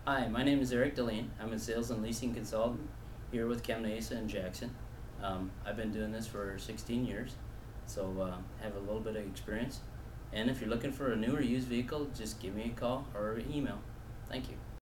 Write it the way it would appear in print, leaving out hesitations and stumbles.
Hi, my name is Eric Deline. I'm a sales and leasing consultant here with Chemnasa in Jackson. I've been doing this for 16 years, so have a little bit of experience. And if you're looking for a new or used vehicle, just give me a call or email. Thank you.